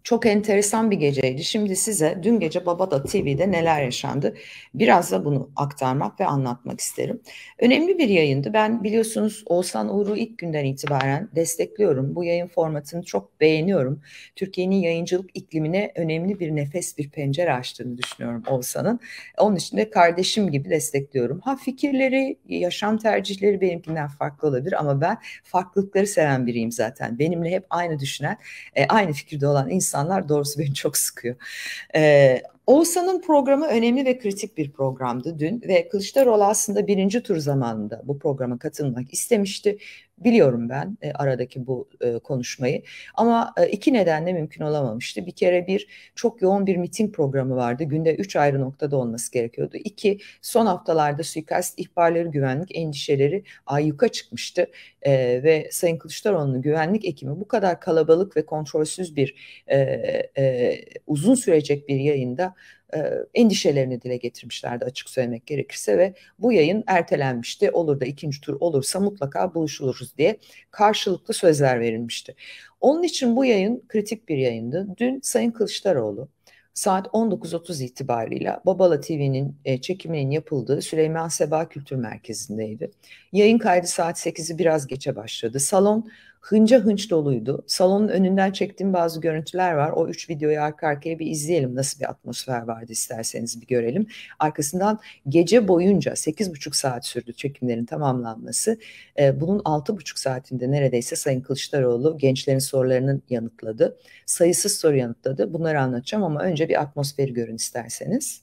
Çok enteresan bir geceydi. Şimdi size dün gece Babada TV'de neler yaşandı biraz da bunu aktarmak ve anlatmak isterim. Önemli bir yayındı. Ben biliyorsunuz Oğuzhan Uğur'u ilk günden itibaren destekliyorum. Bu yayın formatını çok beğeniyorum. Türkiye'nin yayıncılık iklimine önemli bir nefes, bir pencere açtığını düşünüyorum Oğuzhan'ın. Onun için de kardeşim gibi destekliyorum. Ha fikirleri, yaşam tercihleri benimkinden farklı olabilir ama ben farklılıkları seven biriyim zaten. Benimle hep aynı düşünen, aynı fikirde olan insanlar doğrusu beni çok sıkıyor. Oğuzhan'ın programı önemli ve kritik bir programdı dün ve Kılıçdaroğlu aslında birinci tur zamanında bu programa katılmak istemişti. Biliyorum ben aradaki bu konuşmayı ama iki nedenle mümkün olamamıştı. Bir kere çok yoğun bir miting programı vardı. Günde 3 ayrı noktada olması gerekiyordu. İki, son haftalarda suikast ihbarları, güvenlik endişeleri ayyuka çıkmıştı. Ve Sayın Kılıçdaroğlu'nun güvenlik ekibi bu kadar kalabalık ve kontrolsüz uzun sürecek bir yayında endişelerini dile getirmişlerdi açık söylemek gerekirse ve bu yayın ertelenmişti. Olur da ikinci tur olursa mutlaka buluşuluruz diye karşılıklı sözler verilmişti. Onun için bu yayın kritik bir yayındı. Dün Sayın Kılıçdaroğlu saat 19.30 itibarıyla Babala TV'nin çekiminin yapıldığı Süleyman Seba Kültür Merkezi'ndeydi. Yayın kaydı saat 8'i biraz geçe başladı. Salon hınca hınç doluydu. Salonun önünden çektiğim bazı görüntüler var. O 3 videoyu arka arkaya bir izleyelim. Nasıl bir atmosfer vardı isterseniz bir görelim. Arkasından gece boyunca 8,5 saat sürdü çekimlerin tamamlanması. Bunun 6,5 saatinde neredeyse Sayın Kılıçdaroğlu gençlerin sorularını yanıtladı. Sayısız soru yanıtladı. Bunları anlatacağım ama önce bir atmosferi görün isterseniz.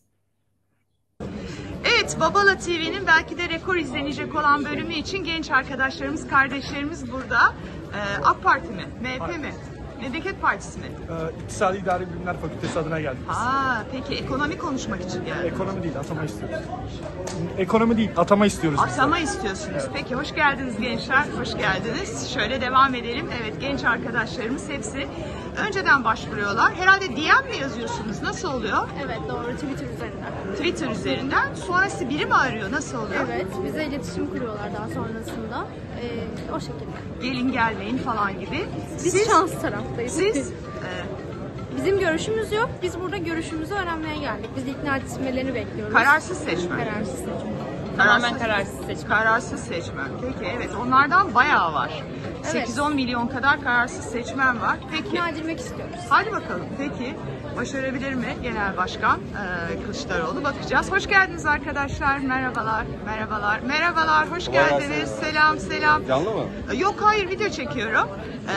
Evet, Babala TV'nin belki de rekor izlenecek olan bölümü için genç arkadaşlarımız, kardeşlerimiz burada. AK Parti mi? MHP mi? Memleket Partisi mi? İktisadi İdari Bilimler Fakültesi adına geldik biz. Peki ekonomi konuşmak için geldiniz. Ekonomi değil, atama istiyoruz. Ekonomi değil, atama istiyoruz. Atama istiyorsunuz. Evet. Peki hoş geldiniz gençler, hoş geldiniz. Şöyle devam edelim. Evet, genç arkadaşlarımız hepsi önceden başvuruyorlar. Herhalde DM mi yazıyorsunuz? Nasıl oluyor? Evet doğru, Twitter üzerinden. Twitter üzerinden. Sonrası biri mi arıyor? Nasıl oluyor? Evet, bize iletişim kuruyorlar daha sonrasında. O şekilde. Gelin gelmeyin falan gibi. Biz şans taraftayız. Siz? Bizim görüşümüz yok. Biz burada görüşümüzü öğrenmeye geldik. Biz ikna etmelerini bekliyoruz. Kararsız seçmen. Kararsız seçmen. Tamamen kararsız seçmen. Kararsız seçmen. Peki evet, onlardan bayağı var. Evet. 8-10 milyon kadar kararsız seçmen var. Peki. İkna edilmek istiyoruz. Hadi bakalım. Peki. Başarabilir mi Genel Başkan Kılıçdaroğlu? Bakacağız. Hoş geldiniz arkadaşlar. Merhabalar. Merhabalar. Merhabalar. Hoş geldiniz. Selam selam. Canlı mı? Yok hayır, video çekiyorum.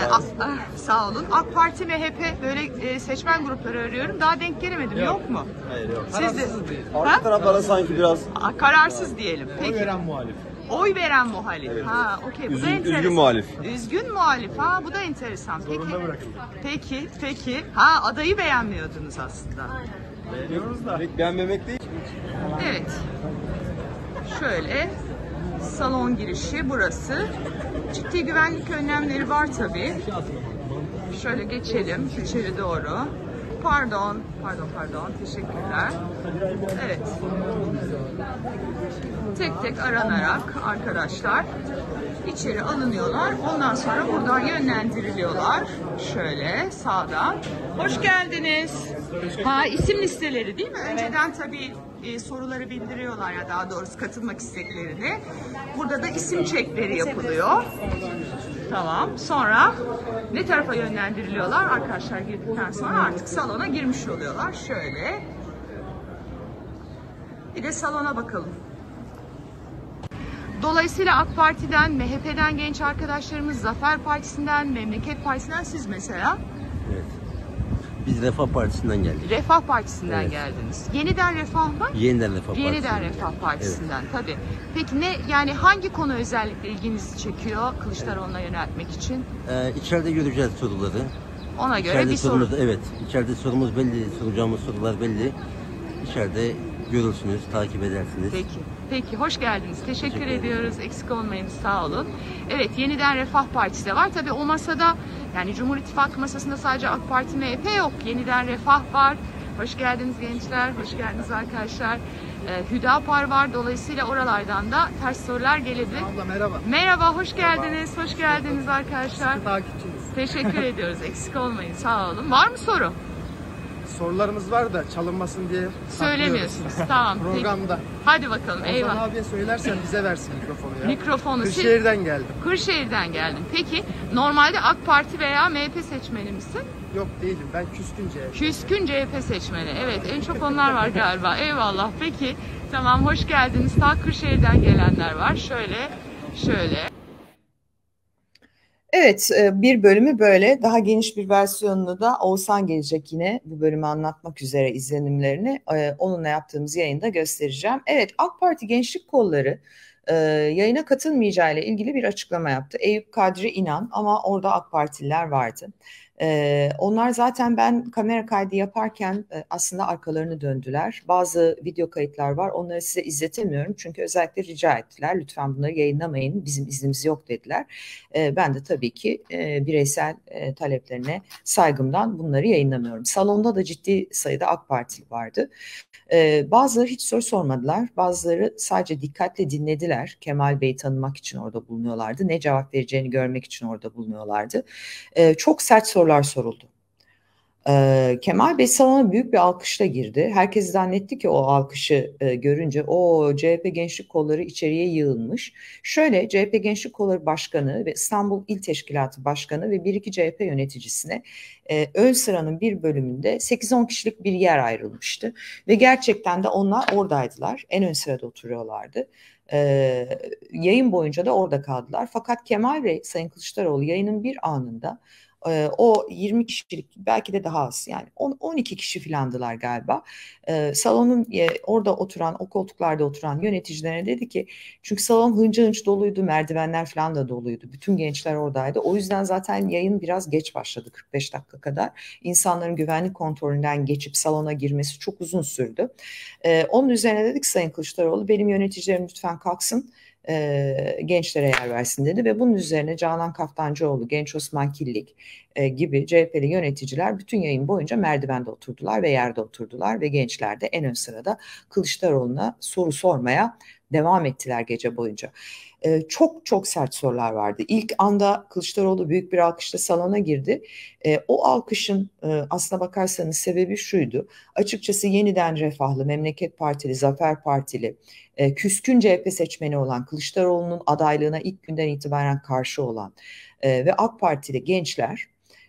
Sağ olun. AK Parti, MHP böyle seçmen grupları arıyorum. Daha denk gelemedim. Yok mu? Hayır yok. Siz de... Arka taraflara sanki biraz Kararsız diyelim. Peki. Oy veren muhalif. Oy veren muhalif. Evet. Okey. Bu da enteresan. üzgün muhalif. Üzgün muhalif. Bu da enteresan. Zorunda bırakıldı. Peki. Adayı beğenmiyordunuz aslında. Beğeniyoruz da. pek beğenmemek değil. Evet. Şöyle salon girişi burası. Ciddi güvenlik önlemleri var tabii. Şöyle geçelim içeri doğru. Pardon. Teşekkürler. Evet. Tek tek aranarak arkadaşlar içeri alınıyorlar. Ondan sonra buradan yönlendiriliyorlar. Şöyle sağdan. Hoş geldiniz. İsim listeleri değil mi? Önceden tabii soruları bildiriyorlar, ya daha doğrusu katılmak isteklerini. Burada da isim çekleri yapılıyor. Tamam. Sonra ne tarafa yönlendiriliyorlar? Arkadaşlar girdikten sonra artık salona girmiş oluyorlar. Şöyle. Bir de salona bakalım. Dolayısıyla AK Parti'den, MHP'den genç arkadaşlarımız, Zafer Partisi'nden, Memleket Partisi'nden, siz mesela? Evet. Biz Refah Partisi'nden geldik. Refah Partisi'nden geldiniz. Yeniden Refah mı? Yeniden Refah Partisi'nden. Yeniden Refah Partisi'nden tabii. Peki yani hangi konu özellikle ilginizi çekiyor Kılıçdaroğlu'na yöneltmek için? İçeride göreceğiz soruları. Ona göre İçeride bir sorumuz, soru. evet. İçeride sorumuz belli, soracağımız sorular belli. İçeride görürsünüz, takip edersiniz. Peki, hoş geldiniz. Teşekkür ediyoruz. Eksik olmayınız, sağ olun. Evet, Yeniden Refah Partisi de var. Tabii o masada, yani Cumhur İttifakı masasında sadece AK Parti, MHP yok. Yeniden Refah var. Hoş geldiniz gençler, hoş geldiniz arkadaşlar. Hüdapar var. Dolayısıyla oralardan da ters sorular gelebilir. Abla merhaba. Merhaba, hoş geldiniz. Hoş geldiniz arkadaşlar. Takipçiniz. Teşekkür ediyoruz. Eksik olmayın. Sağ olun. Var mı soru? Sorularımız var da çalınmasın diye Söylemiyorsunuz. Tamam. Peki. Programda. Hadi bakalım. Ozan Eyvallah. abiye söylersen bize versin mikrofonu ya. Mikrofonu siz... Kırşehir'den geldim. Kırşehir'den geldim. Peki normalde AK Parti veya MHP seçmeni misin? Yok değilim. Ben Küskünce. Küskün CHP seçmeni. Evet, en çok onlar var galiba. Eyvallah. Peki. Tamam, hoş geldiniz. Ta Kırşehir'den gelenler var. Şöyle. Evet, bir bölümü böyle. Daha geniş bir versiyonunu da Oğuzhan gelecek yine bu bölümü anlatmak üzere izlenimlerini. Onunla yaptığımız yayında göstereceğim. Evet, AK Parti Gençlik Kolları yayına katılmayacağıyla ilgili bir açıklama yaptı. Eyüp Kadri İnan, ama orada AK Partililer vardı. Onlar zaten ben kamera kaydı yaparken aslında arkalarını döndüler. Bazı video kayıtlar var, onları size izletemiyorum çünkü özellikle rica ettiler. Lütfen bunları yayınlamayın, bizim iznimiz yok dediler. Ben de tabii ki bireysel taleplerine saygımdan bunları yayınlamıyorum. Salonda da ciddi sayıda AK Partili vardı. Bazıları hiç soru sormadılar, bazıları sadece dikkatle dinlediler. Kemal Bey'i tanımak için orada bulunuyorlardı, ne cevap vereceğini görmek için orada bulunuyorlardı. Çok sert sorular soruldu. Kemal Bey salona büyük bir alkışla girdi. Herkes zannetti ki o alkışı görünce o CHP Gençlik Kolları içeriye yığılmış. Şöyle, CHP Gençlik Kolları Başkanı ve İstanbul İl Teşkilatı Başkanı ve bir iki CHP yöneticisine ön sıranın bir bölümünde 8-10 kişilik bir yer ayrılmıştı. Ve gerçekten de onlar oradaydılar. En ön sırada oturuyorlardı. Yayın boyunca da orada kaldılar. Fakat Kemal Bey, Sayın Kılıçdaroğlu yayının bir anında o 20 kişilik, belki de daha az, yani 12 kişi filandılar galiba. Salonun orada oturan, o koltuklarda oturan yöneticilerine dedi ki, çünkü salon hınca hınç doluydu, merdivenler falan da doluydu. Bütün gençler oradaydı. O yüzden zaten yayın biraz geç başladı, 45 dakika kadar. İnsanların güvenlik kontrolünden geçip salona girmesi çok uzun sürdü. Onun üzerine dedik Sayın Kılıçdaroğlu, benim yöneticilerim lütfen kalksın, gençlere yer versin dedi ve bunun üzerine Canan Kaftancıoğlu, Genç Osman Killik gibi CHP'li yöneticiler bütün yayın boyunca merdivende oturdular ve yerde oturdular ve gençler de en ön sırada Kılıçdaroğlu'na soru sormaya devam ettiler gece boyunca. Çok çok sert sorular vardı. İlk anda Kılıçdaroğlu büyük bir alkışla salona girdi. O alkışın aslına bakarsanız sebebi şuydu. Açıkçası Yeniden Refahlı, Memleket Partili, Zafer Partili, küskün CHP seçmeni olan, Kılıçdaroğlu'nun adaylığına ilk günden itibaren karşı olan ve AK Partili gençler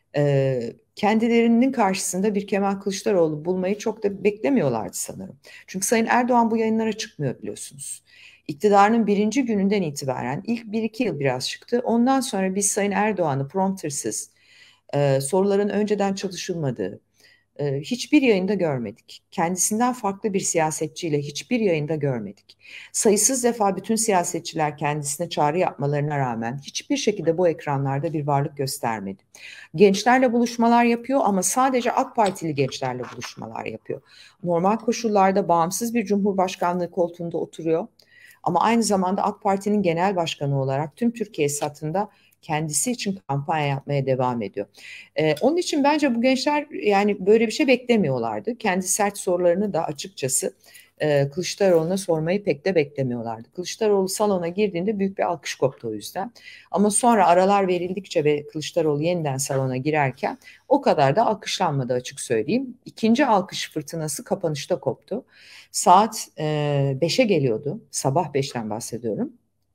kendilerinin karşısında bir Kemal Kılıçdaroğlu bulmayı çok da beklemiyorlardı sanırım. Çünkü Sayın Erdoğan bu yayınlara çıkmıyor, biliyorsunuz. İktidarının birinci gününden itibaren ilk 1-2 yıl biraz çıktı. Ondan sonra biz Sayın Erdoğan'ı promptersız, soruların önceden çalışılmadığı hiçbir yayında görmedik. Kendisinden farklı bir siyasetçiyle hiçbir yayında görmedik. Sayısız defa bütün siyasetçiler kendisine çağrı yapmalarına rağmen hiçbir şekilde bu ekranlarda bir varlık göstermedi. Gençlerle buluşmalar yapıyor ama sadece AK Partili gençlerle buluşmalar yapıyor. Normal koşullarda bağımsız bir cumhurbaşkanlığı koltuğunda oturuyor. Ama aynı zamanda AK Parti'nin genel başkanı olarak tüm Türkiye satında kendisi için kampanya yapmaya devam ediyor. Onun için bence bu gençler yani böyle bir şey beklemiyorlardı. Kendi sert sorularını da açıkçası Kılıçdaroğlu'na sormayı pek de beklemiyorlardı. Kılıçdaroğlu salona girdiğinde büyük bir alkış koptu o yüzden. Ama sonra aralar verildikçe ve Kılıçdaroğlu yeniden salona girerken o kadar da alkışlanmadı, açık söyleyeyim. İkinci alkış fırtınası kapanışta koptu. Saat 5'e geliyordu. Sabah 5'ten bahsediyorum.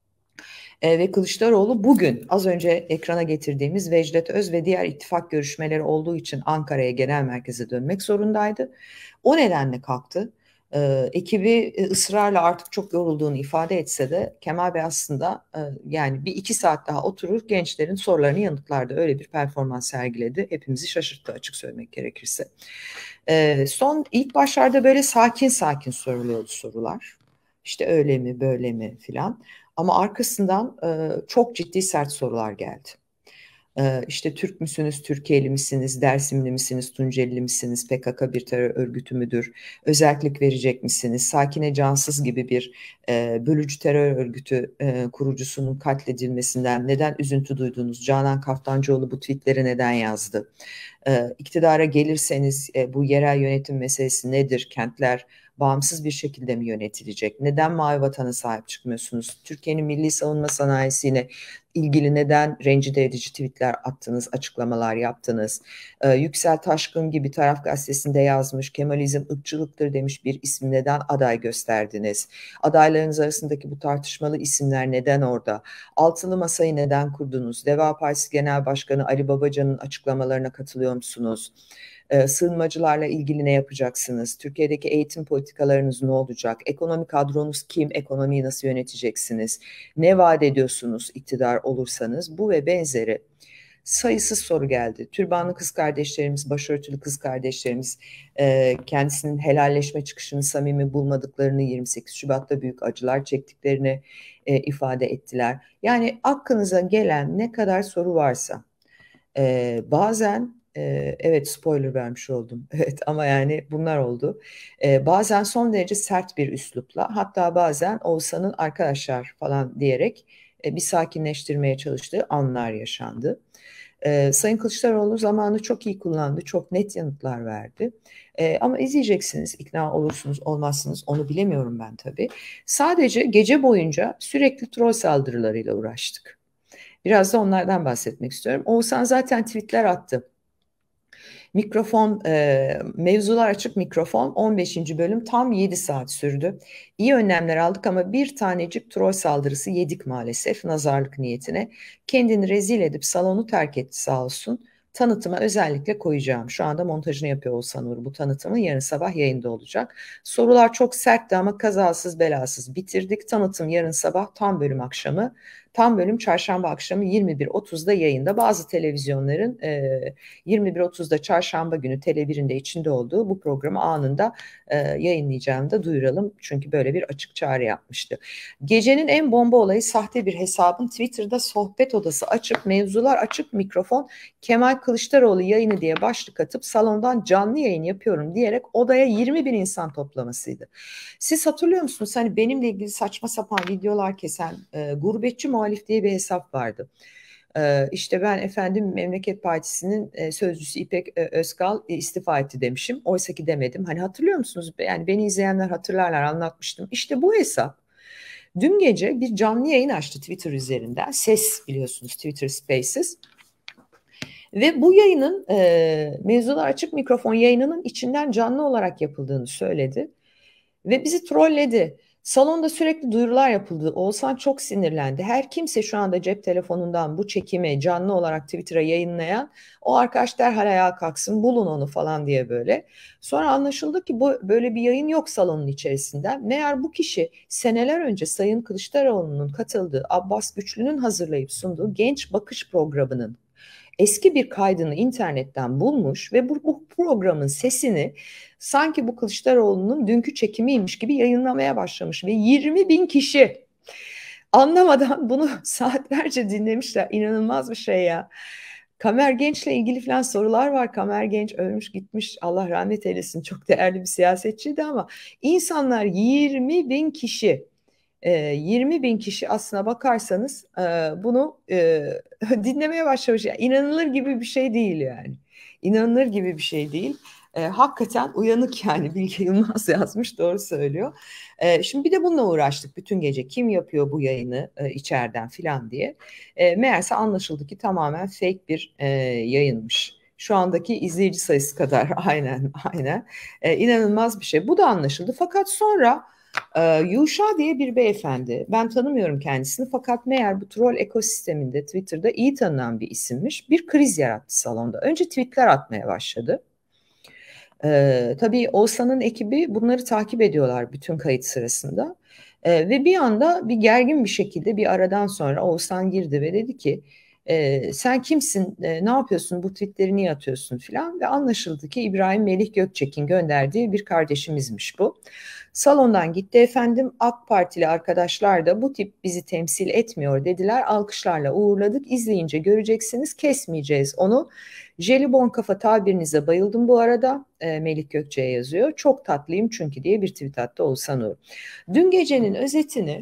Ve Kılıçdaroğlu bugün az önce ekrana getirdiğimiz Vecdet Öz ve diğer ittifak görüşmeleri olduğu için Ankara'ya, genel merkeze dönmek zorundaydı. O nedenle kalktı. Ekibi ısrarla artık çok yorulduğunu ifade etse de Kemal Bey aslında yani 1-2 saat daha oturur gençlerin sorularını yanıtlardı. Öyle bir performans sergiledi. Hepimizi şaşırttı, açık söylemek gerekirse. Son ilk başlarda böyle sakin sakin soruluyordu sorular. İşte öyle mi böyle mi filan. Ama arkasından çok ciddi sert sorular geldi. İşte Türk müsünüz, Türkiye'li misiniz, Dersimli misiniz, Tunceli misiniz, PKK bir terör örgütü müdür, özellik verecek misiniz, Sakine Cansız gibi bir bölücü terör örgütü kurucusunun katledilmesinden neden üzüntü duydunuz, Canan Kaftancıoğlu bu tweetleri neden yazdı, İktidara gelirseniz bu yerel yönetim meselesi nedir? Kentler bağımsız bir şekilde mi yönetilecek? Neden Mavi Vatan'a sahip çıkmıyorsunuz? Türkiye'nin milli savunma sanayisiyle ilgili neden rencide edici tweetler attınız, açıklamalar yaptınız? Yüksel Taşkın gibi Taraf Gazetesi'nde yazmış, Kemalizm ırkçılıktır demiş bir isim neden aday gösterdiniz? Adaylarınız arasındaki bu tartışmalı isimler neden orada? Altılı Masa'yı neden kurdunuz? Deva Partisi Genel Başkanı Ali Babacan'ın açıklamalarına katılıyor musunuz? Sığınmacılarla ilgili ne yapacaksınız? Türkiye'deki eğitim politikalarınız ne olacak? Ekonomik kadronuz kim? Ekonomiyi nasıl yöneteceksiniz? Ne vaat ediyorsunuz iktidar olursanız? Bu ve benzeri sayısız soru geldi. Türbanlı kız kardeşlerimiz, başörtülü kız kardeşlerimiz kendisinin helalleşme çıkışını samimi bulmadıklarını, 28 Şubat'ta büyük acılar çektiklerini ifade ettiler. Yani aklınıza gelen ne kadar soru varsa bazen evet spoiler vermiş oldum. Evet ama yani bunlar oldu. Bazen son derece sert bir üslupla, hatta bazen Oğuzhan'ın arkadaşlar falan diyerek bir sakinleştirmeye çalıştığı anlar yaşandı. Sayın Kılıçdaroğlu zamanı çok iyi kullandı, çok net yanıtlar verdi. Ama izleyeceksiniz, ikna olursunuz, olmazsınız, onu bilemiyorum ben tabii. Sadece gece boyunca sürekli troll saldırılarıyla uğraştık. Biraz da onlardan bahsetmek istiyorum. Oğuzhan zaten tweetler attı. Mikrofon, mevzular açık mikrofon 15. bölüm tam 7 saat sürdü. İyi önlemler aldık ama bir tanecik troll saldırısı yedik maalesef nazarlık niyetine. Kendini rezil edip salonu terk etti sağ olsun. Tanıtıma özellikle koyacağım. Şu anda montajını yapıyor Oğuzhan Uğur bu tanıtımın. Yarın sabah yayında olacak. Sorular çok sertti ama kazasız belasız bitirdik. Tanıtım yarın sabah tam bölüm akşamı. Tam bölüm çarşamba akşamı 21.30'da yayında. Bazı televizyonların 21.30'da çarşamba günü Tele1'inde içinde olduğu bu programı anında yayınlayacağını da duyuralım. Çünkü böyle bir açık çağrı yapmıştı. Gecenin en bomba olayı sahte bir hesabın Twitter'da sohbet odası açıp mevzular açık mikrofon Kemal Kılıçdaroğlu yayını diye başlık atıp salondan canlı yayın yapıyorum diyerek odaya 20 bin insan toplamasıydı. Siz hatırlıyor musunuz? Hani benimle ilgili saçma sapan videolar kesen Gurbetçi Muhalif diye bir hesap vardı. İşte ben efendim Memleket Partisi'nin sözcüsü İpek Özkal istifa etti demişim. Oysa ki demedim. Hani hatırlıyor musunuz? Yani beni izleyenler hatırlarlar, anlatmıştım. İşte bu hesap dün gece bir canlı yayın açtı Twitter üzerinden. Ses biliyorsunuz Twitter Spaces. Ve bu yayının mevzular açık mikrofon yayınının içinden canlı olarak yapıldığını söyledi. Ve bizi trolledi. Salonda sürekli duyurular yapıldı. Oğuzhan çok sinirlendi. Her kimse şu anda cep telefonundan bu çekimi canlı olarak Twitter'a yayınlayan o arkadaş derhal ayağa kalksın bulun onu falan diye böyle. Sonra anlaşıldı ki böyle bir yayın yok salonun içerisinde. Meğer bu kişi seneler önce Sayın Kılıçdaroğlu'nun katıldığı Abbas Güçlü'nün hazırlayıp sunduğu Genç Bakış programının eski bir kaydını internetten bulmuş ve bu programın sesini sanki bu Kılıçdaroğlu'nun dünkü çekimiymiş gibi yayınlamaya başlamış ve 20 bin kişi anlamadan bunu saatlerce dinlemişler. İnanılmaz bir şey ya. Kamer Genç'le ilgili falan sorular var. Kamer Genç ölmüş gitmiş, Allah rahmet eylesin, çok değerli bir siyasetçiydi ama insanlar 20 bin kişi 20 bin kişi aslına bakarsanız bunu dinlemeye başlamış. Yani inanılır gibi bir şey değil yani. İnanılır gibi bir şey değil. Hakikaten uyanık yani Bilge Yılmaz yazmış, doğru söylüyor. Şimdi bir de bununla uğraştık bütün gece. Kim yapıyor bu yayını içeriden filan diye. Meğerse anlaşıldı ki tamamen fake bir yayınmış. Şu andaki izleyici sayısı kadar aynen. İnanılmaz bir şey. Bu da anlaşıldı. Fakat sonra Yuşa diye bir beyefendi, ben tanımıyorum kendisini fakat meğer bu troll ekosisteminde Twitter'da iyi tanınan bir isimmiş, bir kriz yarattı salonda. Önce tweetler atmaya başladı. Tabii Oğuzhan'ın ekibi bunları takip ediyorlar bütün kayıt sırasında. Ve bir anda bir gergin bir şekilde bir aradan sonra Oğuzhan girdi ve dedi ki sen kimsin, ne yapıyorsun, bu tweetleri niye atıyorsun filan, ve anlaşıldı ki İbrahim Melih Gökçek'in gönderdiği bir kardeşimizmiş bu. Salondan gitti efendim, AK Partili arkadaşlar da bu tip bizi temsil etmiyor dediler, alkışlarla uğurladık, izleyince göreceksiniz, kesmeyeceğiz onu. Jelibon kafa tabirinize bayıldım bu arada, Melih Gökçek'e yazıyor, çok tatlıyım çünkü diye bir tweet attı Oğuzhan Uğur. Dün gecenin özetini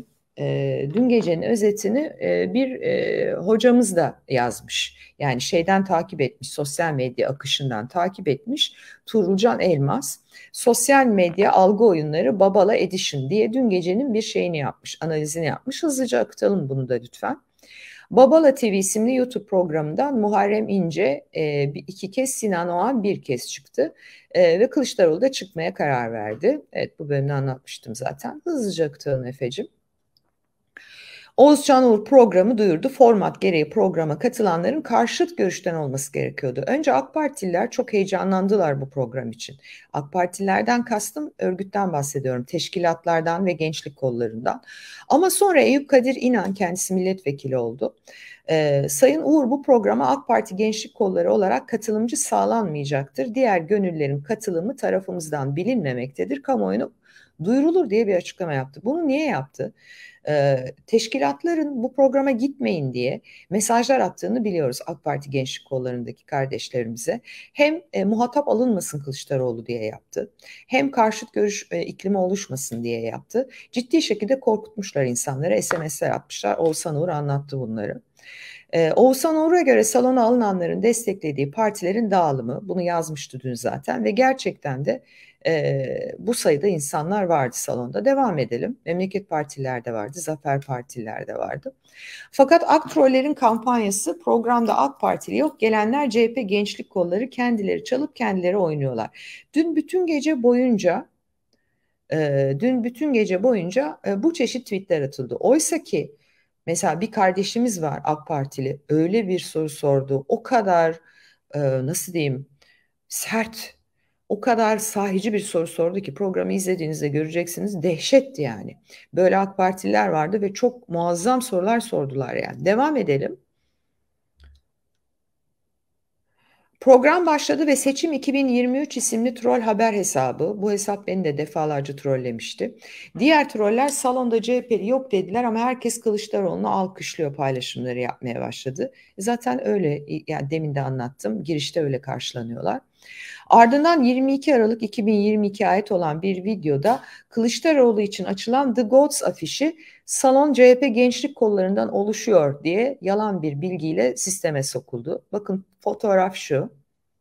dün gecenin özetini bir hocamız da yazmış. Yani şeyden takip etmiş, sosyal medya akışından takip etmiş. Tuğrulcan Elmas, sosyal medya algı oyunları Babala Edition diye dün gecenin bir şeyini yapmış, analizini yapmış. Hızlıca akıtalım bunu da lütfen. Babala TV isimli YouTube programından Muharrem İnce iki kez, Sinan Oğan bir kez çıktı ve Kılıçdaroğlu da çıkmaya karar verdi. Evet, bu bölümde anlatmıştım zaten. Hızlıca akıtalım Efe'cim. Oğuzcan Uğur programı duyurdu. Format gereği programa katılanların karşıt görüşten olması gerekiyordu. Önce AK Partililer çok heyecanlandılar bu program için. AK Partililerden kastım örgütten bahsediyorum. Teşkilatlardan ve gençlik kollarından. Ama sonra Eyüp Kadir İnan, kendisi milletvekili oldu. Sayın Uğur, bu programa AK Parti gençlik kolları olarak katılımcı sağlanmayacaktır. Diğer gönüllülerin katılımı tarafımızdan bilinmemektedir. Kamuoyuna duyurulur diye bir açıklama yaptı. Bunu niye yaptı? Teşkilatların bu programa gitmeyin diye mesajlar attığını biliyoruz AK Parti gençlik kollarındaki kardeşlerimize. Hem muhatap alınmasın Kılıçdaroğlu diye yaptı. Hem karşıt görüş iklimi oluşmasın diye yaptı. Ciddi şekilde korkutmuşlar insanları. SMS'ler atmışlar. Oğuzhan Uğur anlattı bunları. Oğuzhan Uğur'a göre salona alınanların desteklediği partilerin dağılımı, bunu yazmıştı dün zaten ve gerçekten de bu sayıda insanlar vardı salonda. Devam edelim. Memleket Partililer de vardı, Zafer Partililer de vardı. Fakat Aktrollerin kampanyası, programda AK Partili yok, gelenler CHP gençlik kolları, kendileri çalıp kendileri oynuyorlar. Dün bütün gece boyunca bu çeşit tweetler atıldı. Oysa ki mesela bir kardeşimiz var AK Partili, öyle bir soru sordu. O kadar nasıl diyeyim, sert, o kadar sahici bir soru sordu ki programı izlediğinizde göreceksiniz, dehşetti yani. Böyle AK Partililer vardı ve çok muazzam sorular sordular yani. Devam edelim. Program başladı ve Seçim 2023 isimli troll haber hesabı, bu hesap beni de defalarca trollemişti. Diğer troller salonda CHP'li yok dediler ama herkes Kılıçdaroğlu'nu alkışlıyor paylaşımları yapmaya başladı. Zaten öyle, yani demin de anlattım, girişte öyle karşılanıyorlar. Ardından 22 Aralık 2022'ye ait olan bir videoda Kılıçdaroğlu için açılan The Goats afişi salon CHP gençlik kollarından oluşuyor diye yalan bir bilgiyle sisteme sokuldu. Bakın fotoğraf şu.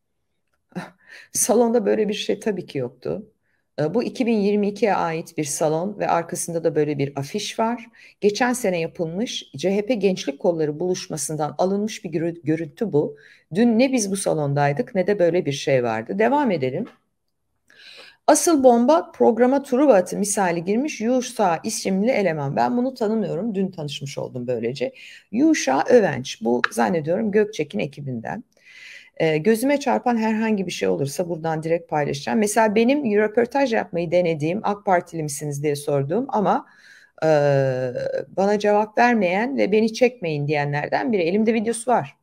Salonda böyle bir şey tabii ki yoktu. Bu 2022'ye ait bir salon ve arkasında da böyle bir afiş var. Geçen sene yapılmış CHP gençlik kolları buluşmasından alınmış bir görüntü bu. Dün ne biz bu salondaydık ne de böyle bir şey vardı. Devam edelim. Asıl bomba, programa Truva atı misali girmiş Yuşa isimli eleman. Ben bunu tanımıyorum. Dün tanışmış oldum böylece. Yuşa Övenç. Bu zannediyorum Gökçek'in ekibinden. Gözüme çarpan herhangi bir şey olursa buradan direkt paylaşacağım. Mesela benim röportaj yapmayı denediğim, AK Partili misiniz diye sorduğum ama bana cevap vermeyen ve beni çekmeyin diyenlerden biri. Elimde videosu var.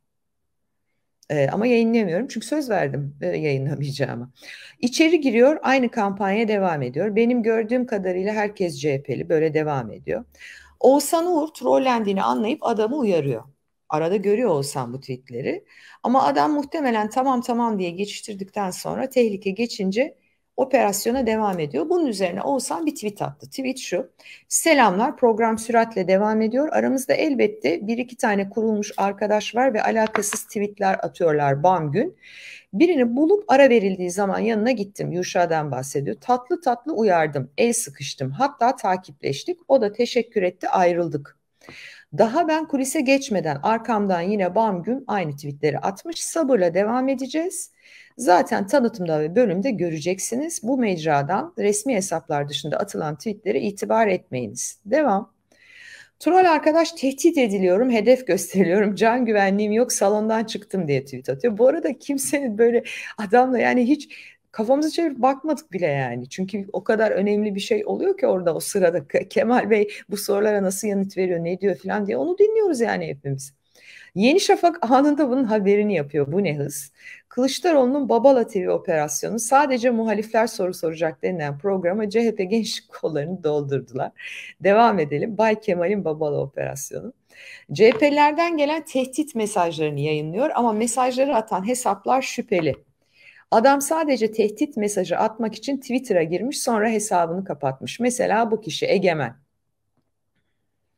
Ama yayınlayamıyorum çünkü söz verdim yayınlamayacağıma. İçeri giriyor, aynı kampanya devam ediyor. Benim gördüğüm kadarıyla herkes CHP'li, böyle devam ediyor. Oğuzhan Uğur trollendiğini anlayıp adamı uyarıyor. Arada görüyor Oğuzhan bu tweetleri. Ama adam muhtemelen tamam diye geçiştirdikten sonra tehlike geçince operasyona devam ediyor. Bunun üzerine Oğuzhan bir tweet attı. Tweet şu: selamlar, program süratle devam ediyor. Aramızda elbette bir iki tane kurulmuş arkadaş var ve alakasız tweetler atıyorlar bam gün. Birini bulup ara verildiği zaman yanına gittim. Yuşa'dan bahsediyor. Tatlı tatlı uyardım. El sıkıştım. Hatta takipleştik. O da teşekkür etti, ayrıldık. Daha ben kulise geçmeden arkamdan yine bam gün aynı tweetleri atmış. Sabırla devam edeceğiz. Zaten tanıtımda ve bölümde göreceksiniz. Bu mecradan resmi hesaplar dışında atılan tweetlere itibar etmeyiniz. Devam. Troll arkadaş, tehdit ediliyorum, hedef gösteriliyorum, can güvenliğim yok, salondan çıktım diye tweet atıyor. Bu arada kimsenin böyle adamla yani hiç kafamızı çevirip bakmadık bile yani. Çünkü o kadar önemli bir şey oluyor ki orada o sırada. Kemal Bey bu sorulara nasıl yanıt veriyor, ne diyor falan diye onu dinliyoruz yani hepimiz. Yeni Şafak anında bunun haberini yapıyor. Bu ne hız? Kılıçdaroğlu'nun Babala TV operasyonu, sadece muhalifler soru soracak denilen programa CHP gençlik kollarını doldurdular. Devam edelim. Bay Kemal'in Babala operasyonu. CHP'lerden gelen tehdit mesajlarını yayınlıyor ama mesajları atan hesaplar şüpheli. Adam sadece tehdit mesajı atmak için Twitter'a girmiş, sonra hesabını kapatmış. Mesela bu kişi Egemen.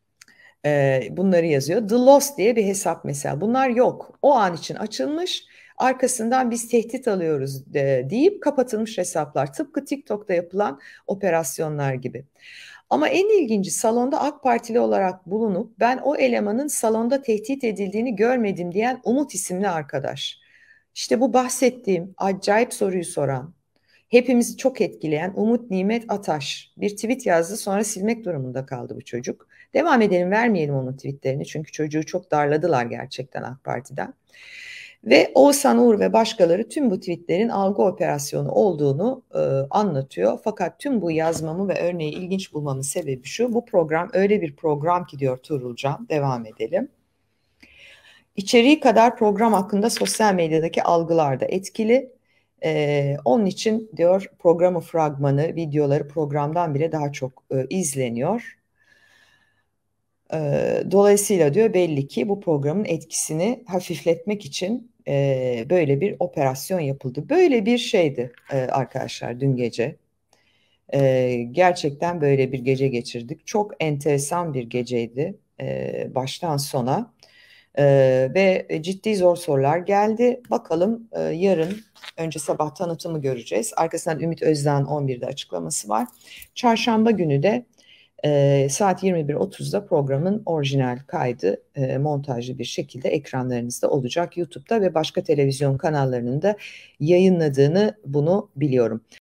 Bunları yazıyor. The Lost diye bir hesap mesela. Bunlar yok. O an için açılmış. Arkasından biz tehdit alıyoruz deyip kapatılmış hesaplar. Tıpkı TikTok'ta yapılan operasyonlar gibi. Ama en ilginci salonda AK Partili olarak bulunup ben o elemanın salonda tehdit edildiğini görmedim diyen Umut isimli arkadaş. İşte bu bahsettiğim acayip soruyu soran, hepimizi çok etkileyen Umut Nimet Ataş bir tweet yazdı, sonra silmek durumunda kaldı bu çocuk. Devam edelim, vermeyelim onun tweetlerini çünkü çocuğu çok darladılar gerçekten AK Parti'den. Ve Oğuzhan Uğur ve başkaları tüm bu tweetlerin algı operasyonu olduğunu anlatıyor. Fakat tüm bu yazmamı ve örneği ilginç bulmamın sebebi şu: bu program öyle bir program ki diyor Tuğrulcan, devam edelim. İçeriği kadar program hakkında sosyal medyadaki algılar da etkili. Onun için diyor programı fragmanı, videoları programdan bile daha çok izleniyor. Dolayısıyla diyor belli ki bu programın etkisini hafifletmek için böyle bir operasyon yapıldı. Böyle bir şeydi arkadaşlar dün gece. Gerçekten böyle bir gece geçirdik. Çok enteresan bir geceydi baştan sona. Ve ciddi zor sorular geldi. Bakalım yarın önce sabah tanıtımı göreceğiz. Arkasından Ümit Özdağ'ın 11'de açıklaması var. Çarşamba günü de saat 21.30'da programın orijinal kaydı montajlı bir şekilde ekranlarınızda olacak. YouTube'da ve başka televizyon kanallarının da yayınladığını bunu biliyorum.